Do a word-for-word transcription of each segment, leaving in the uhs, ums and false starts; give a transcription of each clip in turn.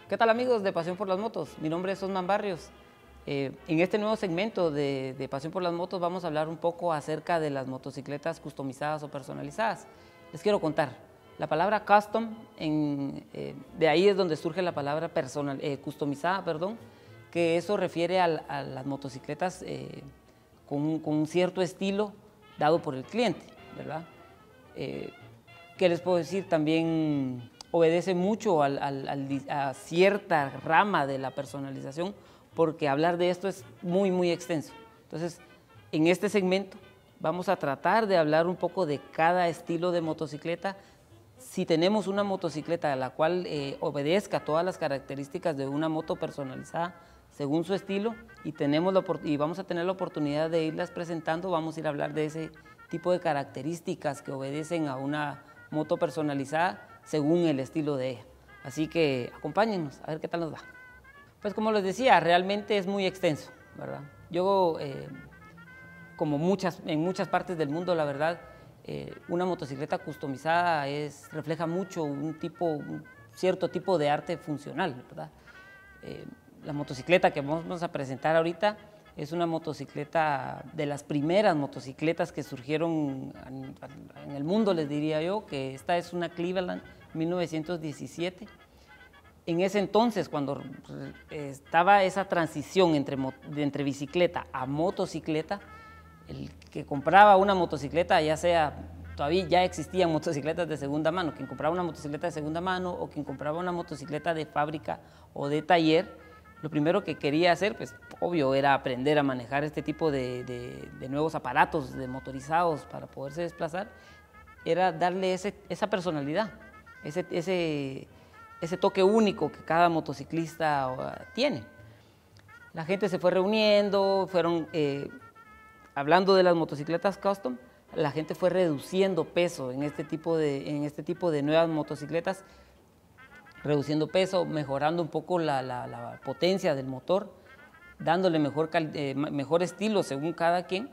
¿Qué tal, amigos de Pasión por las Motos? Mi nombre es Osman Barrios. Eh, en este nuevo segmento de, de Pasión por las Motos vamos a hablar un poco acerca de las motocicletas customizadas o personalizadas. Les quiero contar, la palabra custom, en, eh, de ahí es donde surge la palabra personal, eh, customizada, perdón, que eso refiere a, a las motocicletas eh, con, con un cierto estilo dado por el cliente, ¿verdad? Eh, ¿Qué les puedo decir? También obedece mucho al, al, al, a cierta rama de la personalización, porque hablar de esto es muy, muy extenso. Entonces, en este segmento vamos a tratar de hablar un poco de cada estilo de motocicleta. Si tenemos una motocicleta a la cual eh, obedezca todas las características de una moto personalizada según su estilo y, tenemos la, y vamos a tener la oportunidad de irlas presentando, vamos a ir a hablar de ese tipo de características que obedecen a una moto personalizada según el estilo de ella. Así que acompáñennos a ver qué tal nos va. Pues como les decía, realmente es muy extenso, ¿verdad? Yo, eh, como muchas, en muchas partes del mundo, la verdad, eh, una motocicleta customizada es, refleja mucho un, tipo, un cierto tipo de arte funcional, ¿verdad? Eh, la motocicleta que vamos a presentar ahorita es una motocicleta de las primeras motocicletas que surgieron en, en el mundo, les diría yo, que esta es una Cleveland mil novecientos diecisiete. En ese entonces, cuando estaba esa transición entre, entre bicicleta a motocicleta, el que compraba una motocicleta, ya sea, todavía ya existían motocicletas de segunda mano, quien compraba una motocicleta de segunda mano o quien compraba una motocicleta de fábrica o de taller, lo primero que quería hacer, pues obvio, era aprender a manejar este tipo de, de, de nuevos aparatos de motorizados para poderse desplazar, era darle ese, esa personalidad, ese, ese, ese toque único que cada motociclista uh, tiene. La gente se fue reuniendo, fueron, eh, hablando de las motocicletas custom, la gente fue reduciendo peso en este tipo de, en este tipo de nuevas motocicletas, reduciendo peso, mejorando un poco la, la, la potencia del motor, dándole mejor, eh, mejor estilo según cada quien.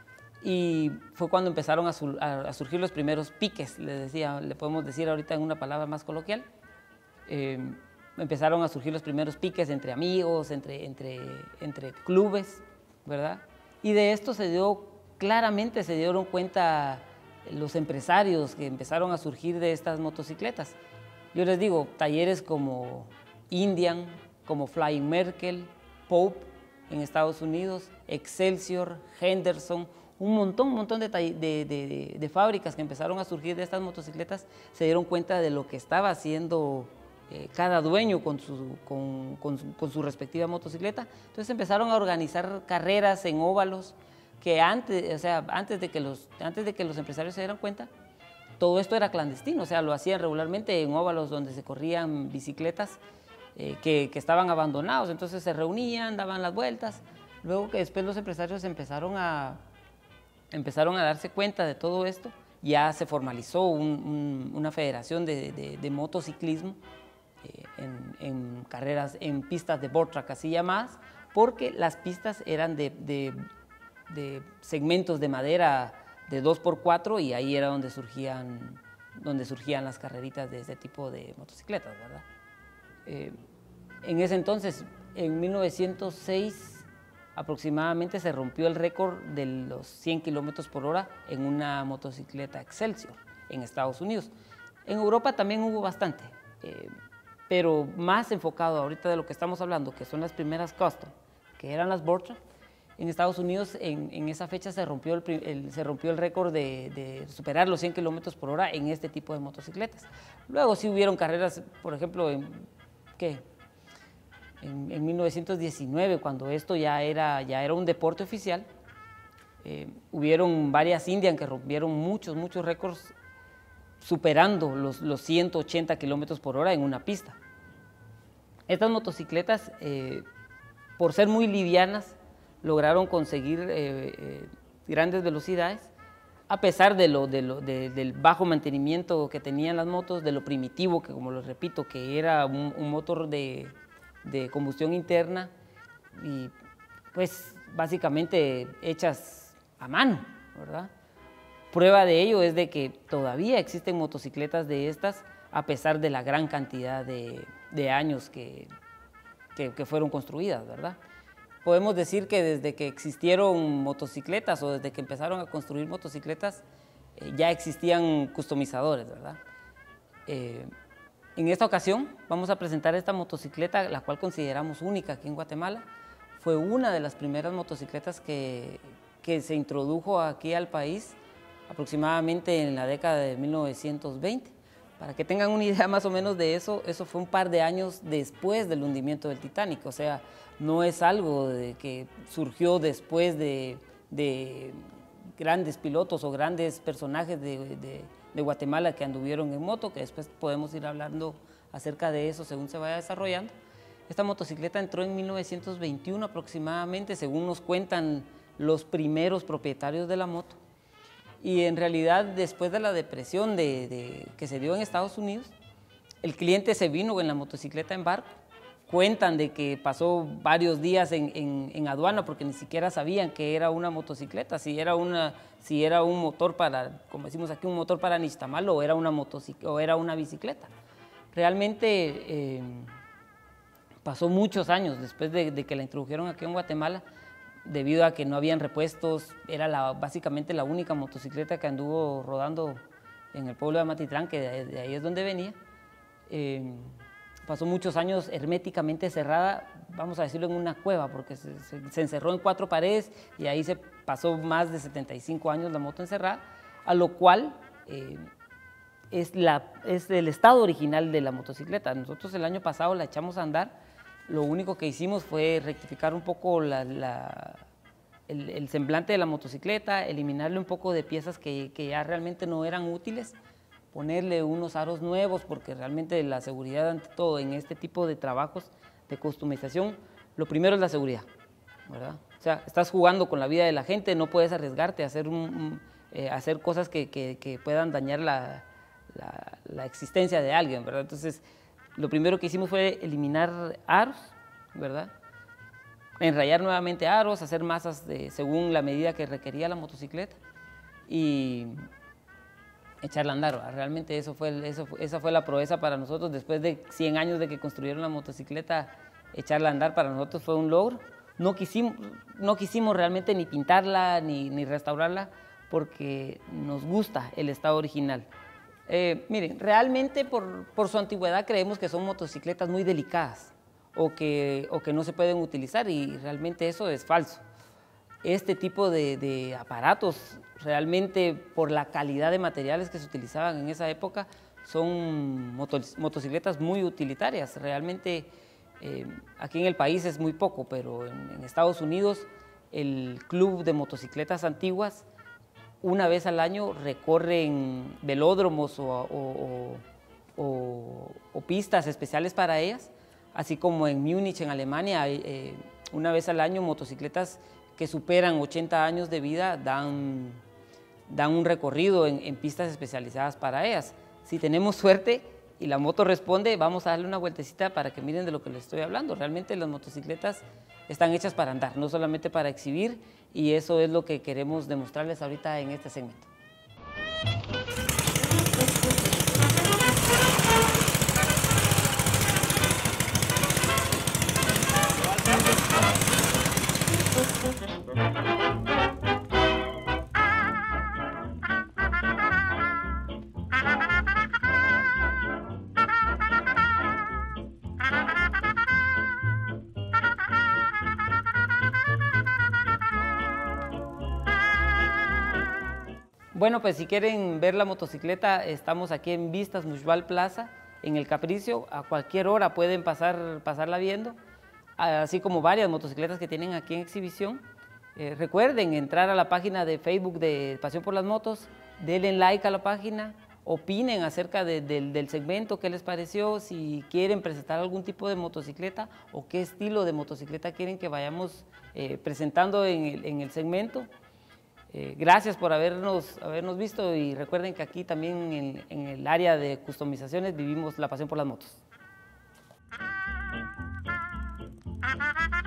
Y fue cuando empezaron a, sur, a, a surgir los primeros piques, le decía, le podemos decir ahorita en una palabra más coloquial. Eh, empezaron a surgir los primeros piques entre amigos, entre, entre, entre clubes, ¿verdad? Y de esto se dio, claramente se dieron cuenta los empresarios que empezaron a surgir de estas motocicletas. Yo les digo, talleres como Indian, como Flying Merkel, Pope en Estados Unidos, Excelsior, Henderson, un montón, un montón de, de, de, de fábricas que empezaron a surgir de estas motocicletas se dieron cuenta de lo que estaba haciendo eh, cada dueño con su, con, con, su, con su respectiva motocicleta. Entonces empezaron a organizar carreras en óvalos que antes, o sea, antes de que los, antes de que los empresarios se dieran cuenta, todo esto era clandestino, o sea, lo hacían regularmente en óvalos donde se corrían bicicletas eh, que, que estaban abandonados, entonces se reunían, daban las vueltas, luego que después los empresarios empezaron a, empezaron a darse cuenta de todo esto, ya se formalizó un, un, una federación de, de, de motociclismo eh, en, en carreras, en pistas de board track así llamadas, porque las pistas eran de, de, de segmentos de madera de dos por cuatro y ahí era donde surgían, donde surgían las carreritas de ese tipo de motocicletas, ¿verdad? Eh, en ese entonces, en mil novecientos seis, aproximadamente se rompió el récord de los cien kilómetros por hora en una motocicleta Excelsior en Estados Unidos. En Europa también hubo bastante, eh, pero más enfocado ahorita de lo que estamos hablando, que son las primeras custom, que eran las board track. En Estados Unidos, en, en esa fecha, se rompió el, el, se rompió el récord de, de superar los cien kilómetros por hora en este tipo de motocicletas. Luego sí hubieron carreras, por ejemplo, en, ¿qué? en, en mil novecientos diecinueve, cuando esto ya era, ya era un deporte oficial, eh, hubieron varias Indian que rompieron muchos, muchos récords superando los, los ciento ochenta kilómetros por hora en una pista. Estas motocicletas, eh, por ser muy livianas, lograron conseguir eh, eh, grandes velocidades, a pesar de lo, de lo, de, del bajo mantenimiento que tenían las motos, de lo primitivo, que como les repito, que era un, un motor de, de combustión interna y pues básicamente hechas a mano, ¿verdad? Prueba de ello es de que todavía existen motocicletas de estas, a pesar de la gran cantidad de, de años que, que, que fueron construidas, ¿verdad? Podemos decir que desde que existieron motocicletas o desde que empezaron a construir motocicletas, eh, ya existían customizadores, ¿verdad? Eh, en esta ocasión vamos a presentar esta motocicleta, la cual consideramos única aquí en Guatemala. Fue una de las primeras motocicletas que, que se introdujo aquí al país aproximadamente en la década de mil novecientos veinte. Para que tengan una idea más o menos de eso, eso fue un par de años después del hundimiento del Titanic, o sea, no es algo de que surgió después de, de grandes pilotos o grandes personajes de, de, de Guatemala que anduvieron en moto, que después podemos ir hablando acerca de eso según se vaya desarrollando. Esta motocicleta entró en mil novecientos veintiuno aproximadamente, según nos cuentan los primeros propietarios de la moto. Y en realidad, después de la depresión de, de, que se dio en Estados Unidos, el cliente se vino en la motocicleta en barco. Cuentan de que pasó varios días en, en, en aduana porque ni siquiera sabían que era una motocicleta, si era, una, si era un motor para, como decimos aquí, un motor para nixtamal o era una, o era una bicicleta. Realmente eh, pasó muchos años después de, de que la introdujeron aquí en Guatemala, debido a que no habían repuestos, era la, básicamente la única motocicleta que anduvo rodando en el pueblo de Amatitlán, que de, de ahí es donde venía. Eh, pasó muchos años herméticamente cerrada, vamos a decirlo en una cueva, porque se, se, se encerró en cuatro paredes y ahí se pasó más de setenta y cinco años la moto encerrada, a lo cual eh, es, la, es el estado original de la motocicleta. Nosotros el año pasado la echamos a andar. Lo único que hicimos fue rectificar un poco la, la, el, el semblante de la motocicleta, eliminarle un poco de piezas que, que ya realmente no eran útiles, ponerle unos aros nuevos, porque realmente la seguridad ante todo en este tipo de trabajos de customización, lo primero es la seguridad, ¿verdad? O sea, estás jugando con la vida de la gente, no puedes arriesgarte a hacer, un, un, eh, hacer cosas que, que, que puedan dañar la, la, la existencia de alguien, ¿verdad? Entonces, lo primero que hicimos fue eliminar aros, ¿verdad? Enrayar nuevamente aros, hacer masas de, según la medida que requería la motocicleta y echarla a andar, ¿verdad? Realmente eso fue, eso, esa fue la proeza para nosotros. Después de cien años de que construyeron la motocicleta, echarla a andar para nosotros fue un logro. No quisimos, no quisimos realmente ni pintarla ni, ni restaurarla porque nos gusta el estado original. Eh, miren, realmente por, por su antigüedad creemos que son motocicletas muy delicadas o que, o que no se pueden utilizar y realmente eso es falso. Este tipo de, de aparatos, realmente por la calidad de materiales que se utilizaban en esa época, son motos, motocicletas muy utilitarias. Realmente eh, aquí en el país es muy poco, pero en, en Estados Unidos el Club de Motocicletas Antiguas una vez al año recorren velódromos o, o, o, o pistas especiales para ellas, así como en Múnich, en Alemania, eh, una vez al año motocicletas que superan ochenta años de vida dan, dan un recorrido en, en pistas especializadas para ellas. Si tenemos suerte y la moto responde, vamos a darle una vueltecita para que miren de lo que les estoy hablando. Realmente las motocicletas están hechas para andar, no solamente para exhibir, y eso es lo que queremos demostrarles ahorita en este segmento. Bueno, pues si quieren ver la motocicleta, estamos aquí en Vistas Mushbal Plaza, en el Capricio. A cualquier hora pueden pasar, pasarla viendo, así como varias motocicletas que tienen aquí en exhibición. Eh, recuerden entrar a la página de Facebook de Pasión por las Motos, denle like a la página, opinen acerca de, de, del segmento, qué les pareció, si quieren presentar algún tipo de motocicleta o qué estilo de motocicleta quieren que vayamos eh, presentando en el, en el segmento. Eh, gracias por habernos, habernos visto y recuerden que aquí también en, en el área de customizaciones vivimos la pasión por las motos.